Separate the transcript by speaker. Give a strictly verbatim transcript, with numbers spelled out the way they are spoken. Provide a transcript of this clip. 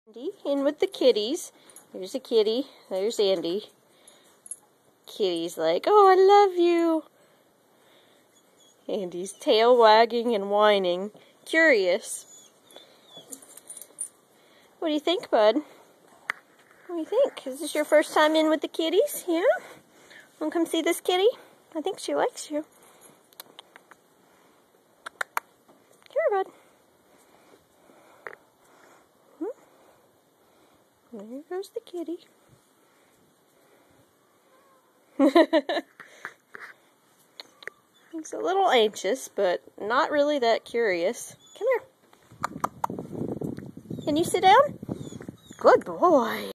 Speaker 1: Andy in with the kitties. There's a kitty. There's Andy. Kitty's like, oh, I love you. Andy's tail wagging and whining. Curious. What do you think, bud? What do you think? Is this your first time in with the kitties? Yeah? Want to come see this kitty? I think she likes you. Here, bud. There goes the kitty. He's a little anxious, but not really that curious. Come here. Can you sit down? Good boy.